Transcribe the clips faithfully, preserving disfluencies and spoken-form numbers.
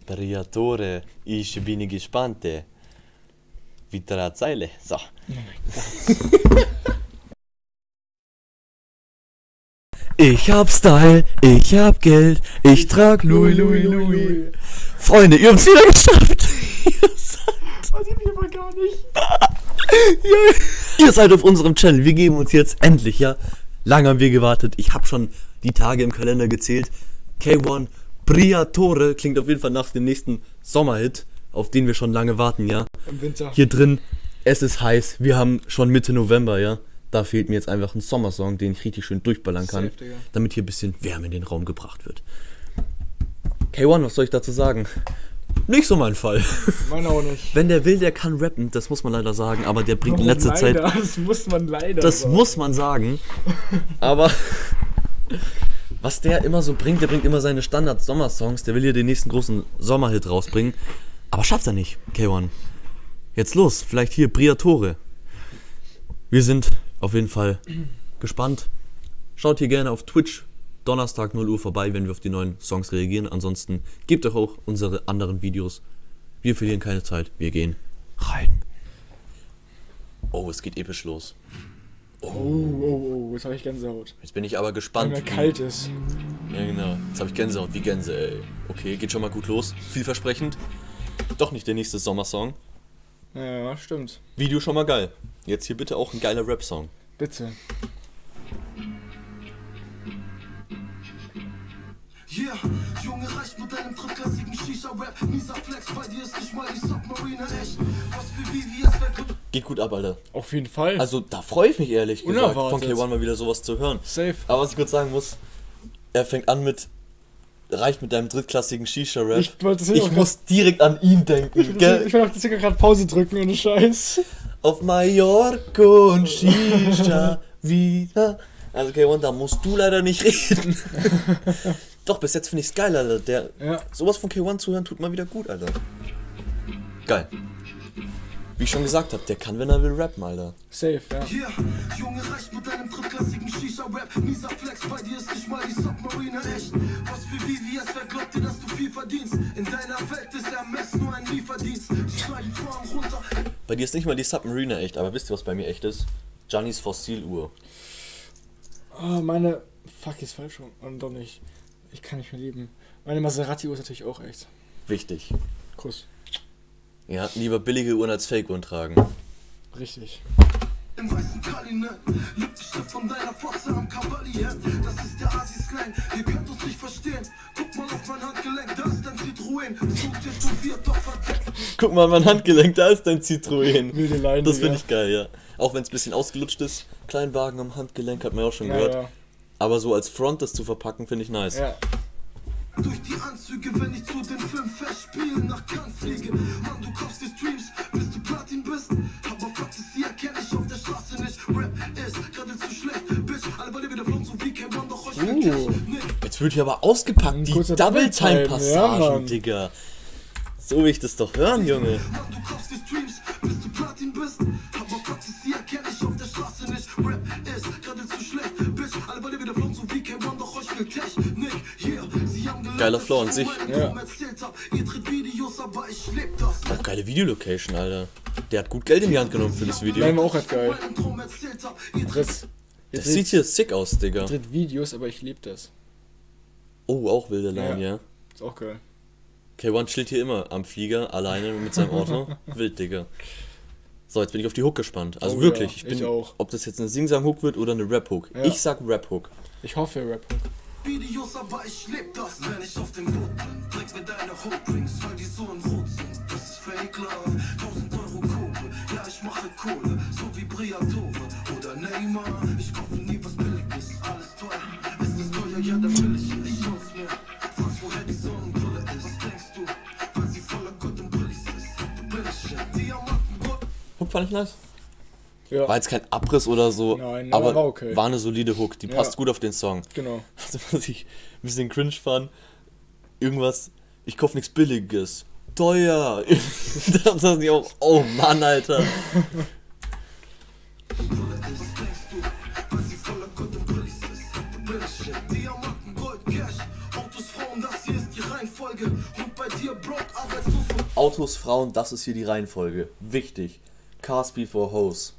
Briatore, ich bin gespannt. Vitra Zeile. So. Ich hab Style, ich hab Geld, ich trag Louis, Louis, Louis. Freunde, ihr habt's wieder geschafft. Weiß ich mir aber gar nicht. Ja. Ihr seid auf unserem Channel. Wir geben uns jetzt endlich, ja. Lange haben wir gewartet. Ich habe schon die Tage im Kalender gezählt. K eins Briatore klingt auf jeden Fall nach dem nächsten Sommerhit, auf den wir schon lange warten, ja. Im Winter. Hier drin, es ist heiß. Wir haben schon Mitte November, ja. Da fehlt mir jetzt einfach ein Sommersong, den ich richtig schön durchballern kann, Safe, Digga. damit hier ein bisschen Wärme in den Raum gebracht wird. K eins, was soll ich dazu sagen? Nicht so mein Fall. Meine auch nicht. Wenn der will, der kann rappen, das muss man leider sagen, aber der bringt in letzter Zeit... Leider, das muss man leider Das sagen. muss man sagen, aber was der immer so bringt, der bringt immer seine Standard-Sommersongs, der will hier den nächsten großen Sommerhit rausbringen, aber schafft er nicht, K eins. Jetzt los, vielleicht hier Briatore. Wir sind auf jeden Fall gespannt. Schaut hier gerne auf Twitch Donnerstag null Uhr vorbei, wenn wir auf die neuen Songs reagieren. Ansonsten gebt euch auch unsere anderen Videos. Wir verlieren keine Zeit, wir gehen rein. Oh, es geht episch los. Oh, oh, oh, jetzt habe ich Gänsehaut. Jetzt bin ich aber gespannt. Weil mir kalt ist. Ja, genau. Jetzt habe ich Gänsehaut, wie Gänse, ey. Okay, geht schon mal gut los. Vielversprechend. Doch nicht der nächste Sommersong. Ja, stimmt. Video schon mal geil. Jetzt hier bitte auch ein geiler Rap-Song. Bitte. Yeah, Junge reicht mit deinem drittklassigen Shisha-Rap. Mieser Flex, bei dir ist nicht mal die Submarine echt. Was für Vivi, es wird... Geht gut ab, Alter. Auf jeden Fall. Also, da freue ich mich ehrlich gesagt, Unerwartet. von K eins mal wieder sowas zu hören. Safe. Aber was ich kurz sagen muss, er fängt an mit, reicht mit deinem drittklassigen Shisha-Rap. Ich wollte das Ich auch muss direkt an ihn denken, Ich gell? will auch deswegen gerade Pause drücken, ohne Scheiß. Auf Mallorca und Shisha wieder. Also K eins, da musst du leider nicht reden. Doch, bis jetzt finde ich's geil, Alter. Der, Ja. sowas von K eins zuhören tut mal wieder gut, Alter. Geil. Wie ich schon gesagt habe, der kann, wenn er will, rappen, Alter. Safe, ja. Yeah, Junge reicht mit deinem drittklassigen Shisha-Rap. Mieser Flex, bei dir ist nicht mal die Submarine echt. Was für Vivi, es wer glaubt dir, dass du viel verdienst? In deiner Welt ist der Mess nur ein Lieferdienst. Die schneiden Form runter. Bei dir ist nicht mal die Submarine echt, aber wisst ihr, was bei mir echt ist? Giannis Fossiluhr. Oh, meine... Fuck, ist falsch rum. Und doch nicht. Ich kann nicht mehr leben. Meine Maserati-Uhr ist natürlich auch echt. Wichtig. Kuss. Ja, lieber billige Uhren als Fake-Uhren tragen. Richtig. Im weißen Kalinet, Lippenstift von deiner Fotze am Kavalier. Das ist der Asi-Slang, ihr könnt uns nicht verstehen. Guck mal auf mein Handgelenk, da ist dein Citroën. Such dir studiert, doch verdeckt. Guck mal, mein Handgelenk, da ist dein Citroën. Wilde Leine, Das finde ja. ich geil, ja. Auch wenn es ein bisschen ausgelutscht ist. Kleinwagen am Handgelenk, hat man ja auch schon Ja, gehört. ja. Aber so als Front das zu verpacken, finde ich nice. Ja. Durch die Anzüge, wenn ich zu den Filmfestspielen nach Cannes fliege. Mann, du kaufst dir Streams, bis du Platin bist. Aber Praxis, die erkenne ich auf der Straße nicht. Rap ist gerade zu schlecht, Bitch. Alle bei dir wieder flown, so wie K eins, doch euch will Uh. Cash. Nee. Jetzt wird hier aber ausgepackt, die kurzer Double-Time-Passagen, Ja, Mann. Digga. So will ich das doch hören, Junge. Mann, du kaufst dir Streams, bis du Platin bist. Aber Praxis, die erkenne ich auf der Straße nicht. Rap ist gerade zu schlecht, Bitch. Alle bei dir wieder flown, so wie K eins, doch euch will Technik. Yeah, sie haben gelernt, Geiler Flow an sich. Ja. Ihr dreht Videos, aber ich leb das. Auch geile Videolocation, Alter. Der hat gut Geld in die Hand genommen für das Video. Meine war auch halt geil. Das, Das jetzt sieht hier sick aus, Digga. dreht Videos, aber ich lieb das. Oh, auch wilde Line, ja. Ist auch geil. K eins chillt hier immer am Flieger, alleine mit seinem Auto. Wild, Digga. So, jetzt bin ich auf die Hook gespannt. Also Oh wirklich, ja, ich bin, ich auch. ob das jetzt eine Sing-Sang-Hook wird oder eine Rap-Hook. Ja. Ich sag Rap-Hook. Ich hoffe, Rap. Videos, aber ich leb das. Wenn ich auf dem Boot bin, trägst mir deine Hookdrinks, weil die so in Rot sind. Das ist Fake Love, tausend Euro Kohle. Ja, ich mache Kohle, so wie Briatore oder Neymar. Ich kaufe nie was Billiges, alles teuer. Ist es teuer, ja, dann will ich nicht aus mehr. Fragst, woher die Sonnenbrille ist, was denkst du? Weil sie voller Gott und Brillis ist. Du Billigshit, Diamanten, Gold. Hook fand ich nice. Ja, War jetzt kein Abriss oder so, Nein, aber aber war okay. war eine solide Hook. Die Ja. passt gut auf den Song. genau. Also, was ich ein bisschen cringe fand, irgendwas, ich kauf nichts Billiges. Teuer. Da dachte ich auch, oh Mann, Alter. Diamanten, Gold, Cash, Autos, Frauen, das hier ist die Reihenfolge. Folge. Und bei dir broke, arbeitslos und Autos, Frauen, das ist hier die Reihenfolge. Wichtig. Cars before Hoes.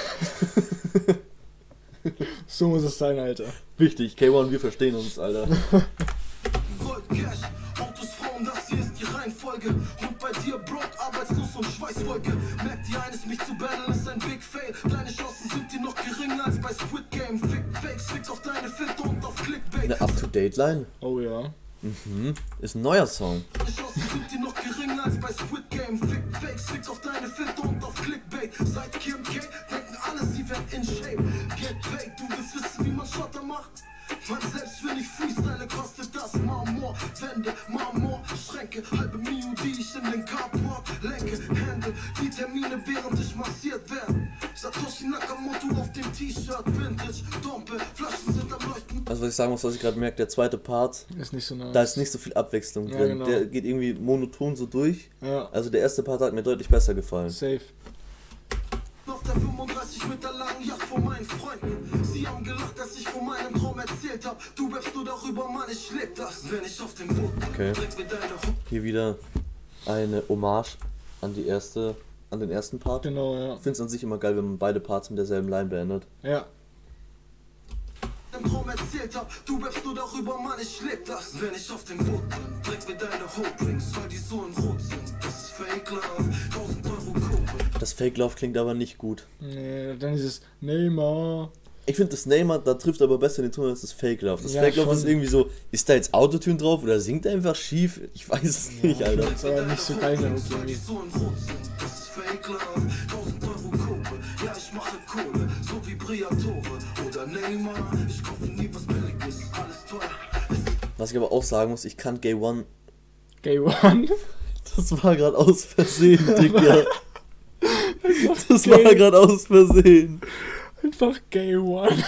So muss es sein, Alter. Wichtig. K eins, wir verstehen uns, Alter. Gold Cash. Autos, Frauen, das hier ist die Reihenfolge. Und bei dir broke, arbeitslos und Schweißwolke. Merkt ihr eines, mich zu battlen ist ein Big Fail. Deine Chancen sind dir noch geringer als bei Squid Game. Fick Fakes, fick auf deine Filter und auf Clickbait. Eine Up-to-Date-Line. Oh ja. Mhm. Ist ein neuer Song. Deine Chancen sind dir noch geringer als bei Squid Game. Fick Fakes, fick auf deine Filter und auf Clickbait. Seit Kim K denken alle, sie werden in Shape. Get paid, du willst wissen, wie man Schotter macht? Man selbst wenn ich freestyle, kostet das Marmor. Wände, Marmor, Schränke, halbe Mio, die ich in den Carport lenke. Hände, die Termine, während ich massiert werde. Satoshi Nakamoto auf dem T-Shirt, Vintage, Dompe, Flaschen sind am Leuchten. Also was ich sagen muss, was ich gerade merke, der zweite Part, Ist nicht so nice. da ist nicht so viel Abwechslung Ja, drin. genau. Der geht irgendwie monoton so durch. Ja, Also der erste Part hat mir deutlich besser gefallen. safe. Auf der fünfunddreißig Meter langen Yacht vor meinen Freunden. Sie haben gelacht, dass ich von meinem Traum erzählt hab. Du rappst nur darüber, Mann, ich leb das. Wenn ich auf dem Boot bin, Okay. direkt mit deiner Hook. Hier wieder eine Hommage an die erste, an den ersten Part. Genau, ja. Ich finde es an sich immer geil, wenn man beide Parts mit derselben Line beendet. Ja. Im Traum erzählt hab, du rappst nur darüber, Mann, ich leb das. Wenn ich auf dem Boot bin, direkt mit deiner Hook Drinks, weil die so in Rot sind. Das ist Fake Love, tausend Euro Kohle. Das Fake Love klingt aber nicht gut. Nee, dann dieses Neymar. Ich finde das Neymar, da trifft aber besser den Ton als das Fake Love. Das Ja, Fake Love schon. ist irgendwie so, ist da jetzt Autotune drauf oder singt er einfach schief? Ich weiß es nicht, Alter. Das war nicht so geil, der Hook Weil die irgendwie. so in Rot sind. Das ist Fake Love, tausend Euro Kohle. Ja, ich mache Kohle, so wie Briatore oder Neymar. Ich kaufe nie was Billiges, alles teuer. Was ich aber auch sagen muss, ich kann Gay One, Gay One. das war gerade aus Versehen, Digga. Das Gay. war gerade aus Versehen. Einfach Gay One.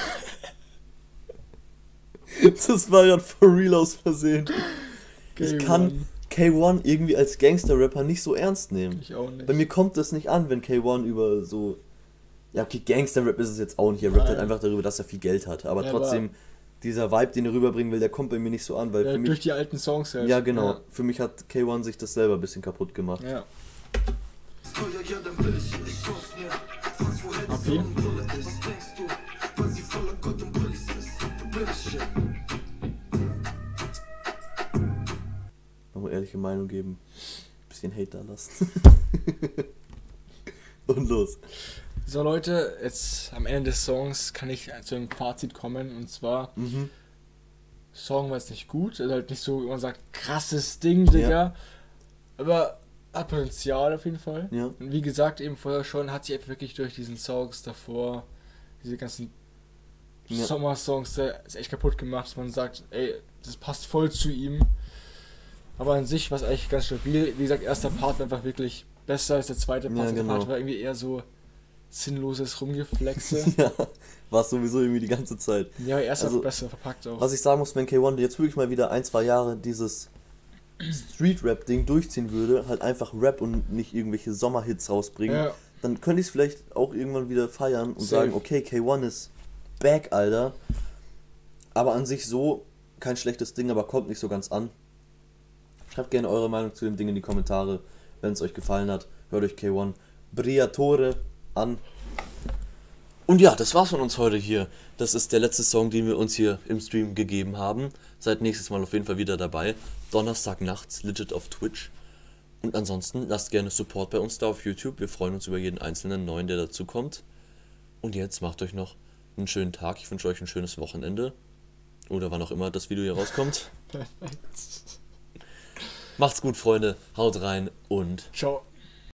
Das war gerade for real aus Versehen. Gay Ich kann One. K eins irgendwie als Gangster-Rapper nicht so ernst nehmen. Ich auch nicht. Bei mir kommt das nicht an, wenn K eins über so... Ja, okay, Gangster-Rap ist es jetzt auch nicht. Er rappt halt Nein. einfach darüber, dass er viel Geld hat. Aber Ja, trotzdem, dieser Vibe, den er rüberbringen will, der kommt bei mir nicht so an. Weil Ja, für durch mich, die alten Songs halt. ja, genau. Für mich hat K eins sich das selber ein bisschen kaputt gemacht. Ja. ja. Teuer, ja, dann will ich, ich schaff's mir. Fragst, woher die Okay. Sonnenbrille ist. Was denkst du? Weil sie voller Gold und Brillis ist. Du bist shit. Nochmal ehrliche Meinung geben. Bisschen Hate da lassen. Und los. So Leute, jetzt am Ende des Songs kann ich zu einem Fazit kommen. Und zwar, Mhm. Song war jetzt nicht gut. Also halt nicht so, wie man sagt, krasses Ding, Digga. Ja. Aber hat Potenzial auf jeden Fall. Ja. Und wie gesagt, eben vorher schon, hat sich einfach wirklich durch diesen Songs davor, diese ganzen Ja. Sommersongs, der ist echt kaputt gemacht, dass man sagt, ey, das passt voll zu ihm. Aber an sich war es eigentlich ganz stabil. Wie gesagt, erster Part war einfach wirklich besser als der zweite Part. Ja, Der genau. Part war irgendwie eher so sinnloses Rumgeflexe. Ja, war es sowieso irgendwie die ganze Zeit. Ja, erster Also, war besser verpackt auch. Was ich sagen muss, wenn K eins jetzt wirklich mal wieder ein, zwei Jahre dieses Street-Rap-Ding durchziehen würde, halt einfach Rap und nicht irgendwelche Sommerhits rausbringen, Ja. dann könnte ich es vielleicht auch irgendwann wieder feiern und Safe. sagen, okay, K eins ist back, Alter. Aber an sich so kein schlechtes Ding, aber kommt nicht so ganz an. Schreibt gerne eure Meinung zu dem Ding in die Kommentare, wenn es euch gefallen hat. Hört euch K eins Briatore an. Und ja, das war's von uns heute hier. Das ist der letzte Song, den wir uns hier im Stream gegeben haben. Seid nächstes Mal auf jeden Fall wieder dabei. Donnerstag nachts, legit auf Twitch. Und ansonsten lasst gerne Support bei uns da auf YouTube. Wir freuen uns über jeden einzelnen Neuen, der dazu kommt. Und jetzt macht euch noch einen schönen Tag. Ich wünsche euch ein schönes Wochenende. Oder wann auch immer das Video hier rauskommt. Perfekt. Macht's gut, Freunde. Haut rein und Ciao.